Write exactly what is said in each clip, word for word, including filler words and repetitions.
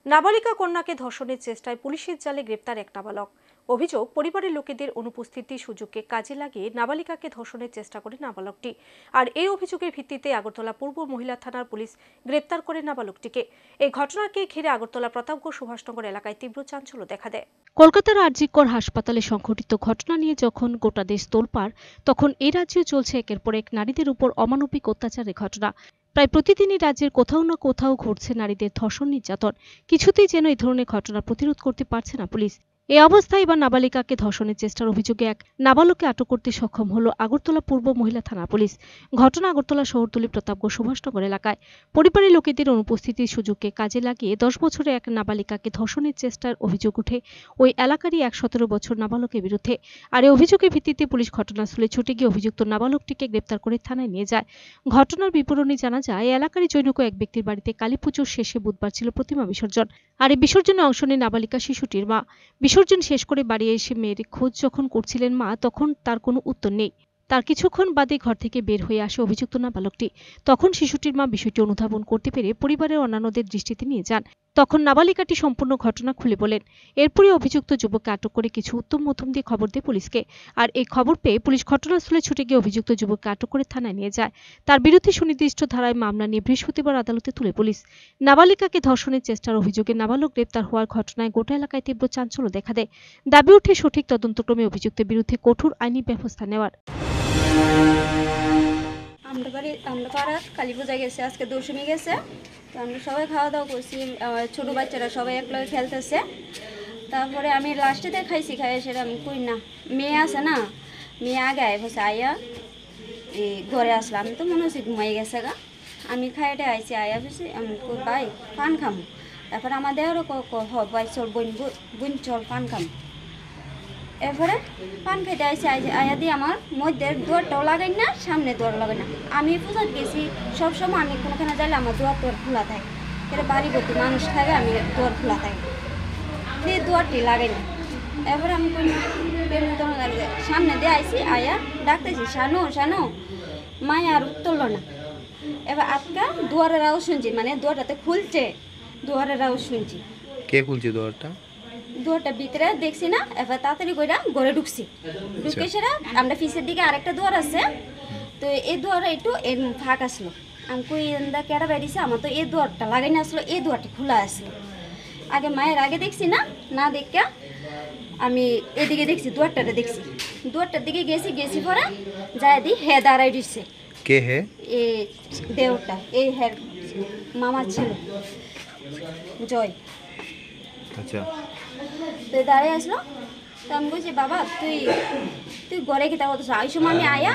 নাবালিকা কন্যাকে ধর্ষণের চেষ্টায় পুলিশের জালে গ্রেপ্তার এক নাবালক। অভিযোগ, পরিবারের লোকেদের অনুপস্থিতি সুযোগকে কাজে লাগিয়ে নাবালিকাকে ধর্ষণের চেষ্টা করে নাবালকটি। আর এই অভিযোগের ভিত্তিতে আগরতলা পূর্ব মহিলা থানার পুলিশ গ্রেপ্তার করে নাবালকটিকে। এই ঘটনাকে ঘিরে আগরতলা প্রতাপগড় সুভাষনগর এলাকায় তীব্র চাঞ্চল্য দেখা দেয়। কলকাতার আরজি কর হাসপাতালে সংঘটিত ঘটনা নিয়ে যখন গোটা দেশ তোলপাড়, তখন এই রাজ্যেও চলছে একের পর এক নারীদের উপর অমানবিক অত্যাচারের ঘটনা। প্রায় প্রতিদিনই রাজ্যের কোথাও না কোথাও ঘটছে নারীদের ধর্ষণ নির্যাতন। কিছুতেই যেন এই ধরনের ঘটনা প্রতিরোধ করতে পারছে না পুলিশ। এই অবস্থায় এবার নাবালিকাকে ধর্ষণের চেষ্টার অভিযোগে এক নাবালককে আটক করতে সক্ষম হল আগরতলা পূর্ব মহিলা থানা পুলিশ। ঘটনা আগরতলা শহরতলি প্রতাপগড় সুভাষনগর এলাকায়। পরিবারের লোকেদের অনুপস্থিতির সুযোগকে কাজে লাগিয়ে দশ বছরের এক নাবালিকাকে ধর্ষণের চেষ্টার অভিযোগ উঠে ওই এলাকারই এক সতেরো বছর নাবালকের বিরুদ্ধে। আর এই অভিযোগের ভিত্তিতে পুলিশ ঘটনাস্থলে ছুটে গিয়ে অভিযুক্ত নাবালকটিকে গ্রেপ্তার করে থানায় নিয়ে যায়। ঘটনার বিবরণী জানা যায়, এলাকারই জৈনক এক ব্যক্তির বাড়িতে কালীপুজোর শেষে বুধবার ছিল প্রতিমা বিসর্জন। আর এই বিসর্জনে অংশ নেয় নাবালিকা শিশুটির মা। বিসর্জন শেষ করে বাড়ি এসে মেয়ের খোঁজ যখন করছিলেন মা, তখন তার কোনো উত্তর নেই। তার কিছুক্ষণ বাদে ঘর থেকে বের হয়ে আসে অভিযুক্ত নাবালকটি। তখন শিশুটির মা বিষয়টি অনুধাবন করতে পেরে পরিবারের অন্যান্যদের দৃষ্টিতে নিয়ে যান। তখন নাবালিকাটি সম্পূর্ণ ঘটনা খুলে বলেন। এরপরে অভিযুক্ত যুবককে আটক করে কিছু উত্তম মধ্যম দিয়ে খবর দেয় পুলিশকে। আর এই খবর পেয়ে পুলিশ ঘটনাস্থলে ছুটে গিয়ে অভিযুক্ত যুবককে আটক করে থানায় নিয়ে যায়। তার বিরুদ্ধে সুনির্দিষ্ট ধারায় মামলা নিয়ে বৃহস্পতিবার আদালতে তুলে পুলিশ। নাবালিকাকে ধর্ষণের চেষ্টার অভিযোগে নাবালক গ্রেপ্তার হওয়ার ঘটনায় গোটা এলাকায় তীব্র চাঞ্চল্য দেখা দেয়। দাবি ওঠে সঠিক তদন্তক্রমে অভিযুক্তের বিরুদ্ধে কঠোর আইনি ব্যবস্থা নেওয়ার। আমরা বাড়ি আমরা পাড়ার কালী পূজা গেছে, আজকে দশমী গেছে। তো আমরা সবাই খাওয়া দাওয়া করছি, ছোটো বাচ্চারা সবাই একলগে খেলতেছে। তারপরে আমি লাস্টে খাইছি, খাই সেটা আমি কই না মেয়ে আছে না, মেয়ে আগে আয় বসে আয়া এই ঘরে আসলাম। আমি তো মনে হচ্ছে ঘুমাই গেছে গা। আমি খাইটে আইছি, আয়া বসে আমি কই ভাই পান খামো। তারপরে আমাদেরও ভাই চল বোন বোন চল পান খামো। এরপরে পান খাইতে আইসি আয়া দিয়ে আমার মধ্যে দোয়ারটাও লাগাই না, সামনে দোয়ার লাগাই না। আমি পূজাত গেছি, সবসময় আমি কোনোখানে যাইলে আমার দোয়ার তোয়ার খোলা থাকে, এটা বাড়ি ভর্তি মানুষ থাকে, আমি দোয়ার খোলা থাকে দিয়ে দোয়ারটি লাগাই না। এরপরে আমি সামনে দিয়ে আইসি আয়া ডাকতেছি শানু শানু, মায়া আর উত্তরল না। এবার আজকা দুয়ারের আওয়াজ শুনছি, মানে দুয়ারটাতে খুলছে, দুয়ারের আওয়াজ শুনছি। কে খুলছে দুয়ারটা? দুয়ারটা ভিতরে দেখছি না, এবার তাড়াতাড়ি কইরা ঘরে ঢুকছি। ঢুকে সেরা আমরা পিছের দিকে আরেকটা দুয়ার আছে, তো এই দুয়ারে একটু এর ফাঁক আসলো। আমি কই এন্দা কেডা বেরিয়েছে, আমার তো এই দুয়ারটা লাগাই না আসলো, এই দুয়ারটা খোলা আসলো। আগে মায়ের আগে দেখছি না, না দেখে আমি এদিকে দেখছি, দুয়ারটাতে দেখছি। দুয়ারটার দিকে গেছি, গেছি পরে যাই দি হে দাঁড়াই দিচ্ছে। কে হে? এই দেওটা এই হের মামার ছিল জয়। আচ্ছা, তো দাঁড়িয়ে আসলো। তো আমি বলছি বাবা তুই তুই ঘরে কি তা করতেছ? এই সময় আমি আয়া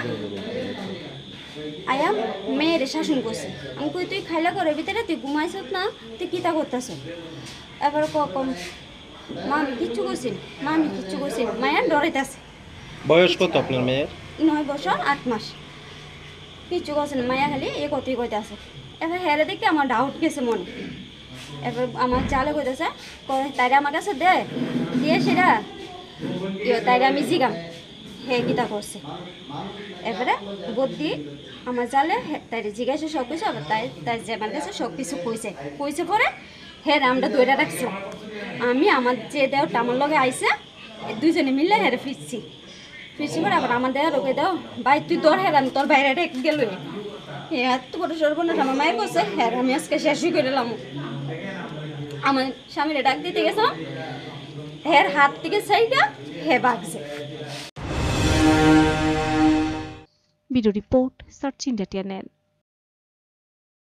আয়া মেয়ের শাসন করছি। আমি কই তুই খাইলা ঘরের ভিতরে, তুই ঘুমাইছ না, তুই কী তা করতেছ? এবারে কম মা আমি কিচ্ছু করছি না, মা আমি কিচ্ছু করছি না। মায়ের ডরাইতেছে। বয়স কত আপনার মেয়ের? নয় বছর আট মাস। কিচ্ছু করছে না, মায়া খালি এ কতই কইতেছে। এবার হেরে দেখে আমার ডাউট গেছে মনে। এবার আমার জালে কইতেছে তাইরে আমার কাছে দে, দিয়ে সেটা ইয়ে তাইরে আমি জিগাম হে কিতা করছে। এবারে বুদ্ধি আমার জালে তাইরে জিগাইছে সব কিছু, আবার তাই তাই যে আমার কাছে সব কিছু কইছে কইছে পরে হেরে আমরা দইটা রাখছিলাম। আমি আমার যে দেওটা আমার লগে আইসে দুইজনে মিললে হেরে ফিরছি ফিরছি পরে আবার আমার দেওয়া রোকে দাও ভাই তুই তোর হের আমি তোর বাইরে রেখে গেল। এত বড় সর্বনাশ আমার মায়ের করছে, হ্যাঁ আমি আজকে শেষই করে এলাম। আমার স্বামীরে ডাক দিতে গেছিলাম, হের হাত থেকে সেইটা হে বাগছে। Video report search India channel.